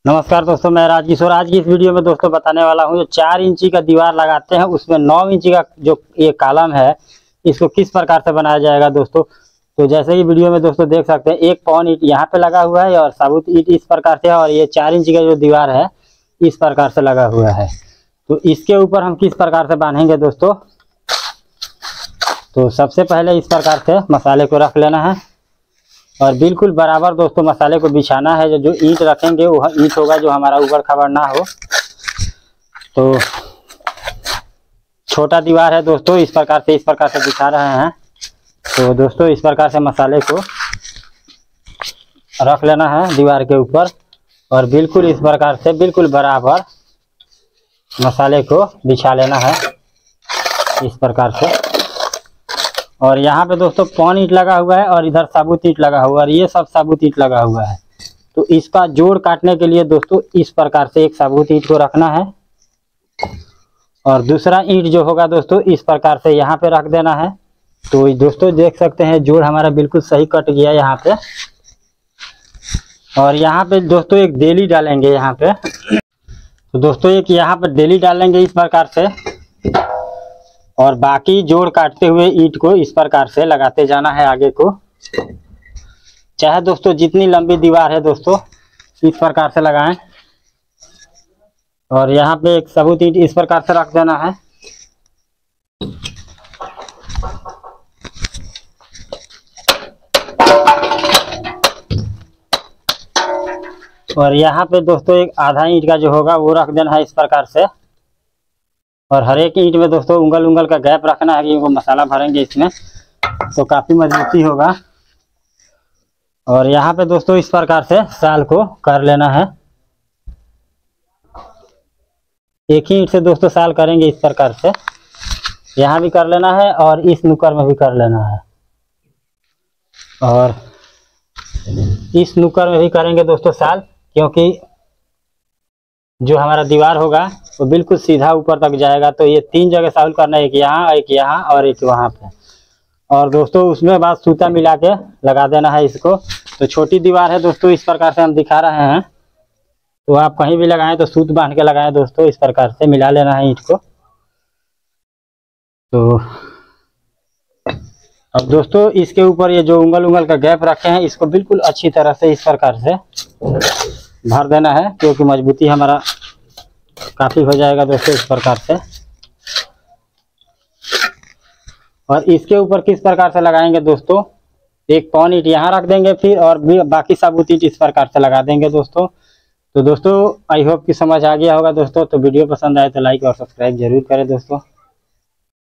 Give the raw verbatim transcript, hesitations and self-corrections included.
नमस्कार दोस्तों, मैं राजकिशोर। आज की इस वीडियो में दोस्तों बताने वाला हूं जो चार इंची का दीवार लगाते हैं उसमें नौ इंची का जो ये कॉलम है इसको किस प्रकार से बनाया जाएगा दोस्तों। तो जैसे कि वीडियो में दोस्तों देख सकते हैं, एक पौन ईंट यहाँ पे लगा हुआ है और साबुत ईंट इस प्रकार से है और ये चार इंची का जो दीवार है इस प्रकार से लगा हुआ है। तो इसके ऊपर हम किस प्रकार से बांधेंगे दोस्तों। तो सबसे पहले इस प्रकार से मसाले को रख लेना है और बिल्कुल बराबर दोस्तों मसाले को बिछाना है। जो जो ईंट रखेंगे वो ईंट होगा जो हमारा ऊबड़ खाबड़ ना हो। तो छोटा दीवार है दोस्तों, इस प्रकार से इस प्रकार से बिछा रहे हैं। तो दोस्तों इस प्रकार से मसाले को रख लेना है दीवार के ऊपर और बिल्कुल इस प्रकार से बिल्कुल बराबर मसाले को बिछा लेना है इस प्रकार से। और यहाँ पे दोस्तों पौन ईंट लगा हुआ है और इधर साबुत ईंट लगा हुआ है और ये सब साबुत ईंट लगा हुआ है। तो इसका जोड़ काटने के लिए दोस्तों इस प्रकार से एक साबुत ईंट को रखना है और दूसरा ईंट जो होगा दोस्तों इस प्रकार से यहाँ पे रख देना है। तो दोस्तों देख सकते हैं जोड़ हमारा बिल्कुल सही कट गया यहाँ पे। और यहाँ पे दोस्तों एक देली डालेंगे यहाँ पे। तो दोस्तों एक यहाँ पे देली डालेंगे इस प्रकार से और बाकी जोड़ काटते हुए ईंट को इस प्रकार से लगाते जाना है आगे को। चाहे दोस्तों जितनी लंबी दीवार है दोस्तों इस प्रकार से लगाएं। और यहाँ पे एक साबुत ईंट इस प्रकार से रख देना है। और यहाँ पे दोस्तों एक आधा ईंट का जो होगा वो रख देना है इस प्रकार से। और हर एक ईंट में दोस्तों उंगल उंगल का गैप रखना है क्योंकि मसाला भरेंगे इसमें तो काफ़ी मजबूती होगा। और यहाँ पे दोस्तों इस प्रकार से साल को कर लेना है। एक ही ईंट से दोस्तों साल करेंगे इस प्रकार से। यहाँ भी कर लेना है और इस नुक्कड़ में भी कर लेना है और इस नुक्कड़ में भी करेंगे दोस्तों साल, क्योंकि जो हमारा दीवार होगा वो बिल्कुल सीधा ऊपर तक जाएगा। तो ये तीन जगह साल करना है, एक यहाँ एक यहाँ और एक वहाँ पे। और दोस्तों उसमें बाद सूता मिला के लगा देना है इसको। तो छोटी दीवार है दोस्तों इस प्रकार से हम दिखा रहे हैं। तो आप कहीं भी लगाएं तो सूत बांध के लगाएं दोस्तों, इस प्रकार से मिला लेना है ईंट को। तो अब दोस्तों इसके ऊपर ये जो उंगल उंगल का गैप रखे हैं इसको बिल्कुल अच्छी तरह से इस प्रकार से भर देना है, क्योंकि मजबूती हमारा काफी हो जाएगा दोस्तों इस प्रकार से। और इसके ऊपर किस प्रकार से लगाएंगे दोस्तों, एक पौन ईंट यहाँ रख देंगे फिर और बाकी साबुत ईंट इस प्रकार से लगा देंगे दोस्तों। तो दोस्तों आई होप कि समझ आ गया होगा दोस्तों। तो वीडियो पसंद आए तो लाइक और सब्सक्राइब जरूर करें दोस्तों।